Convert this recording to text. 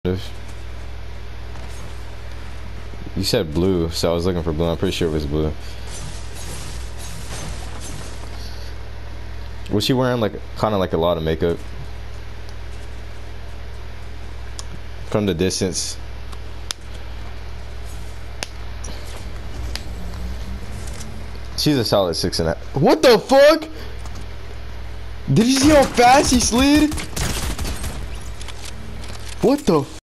You said blue, so I was looking for blue. I'm pretty sure it was blue. Was she wearing like kind of like a lot of makeup? From the distance. She's a solid 6.5. What the fuck? Did you see how fast he slid? What the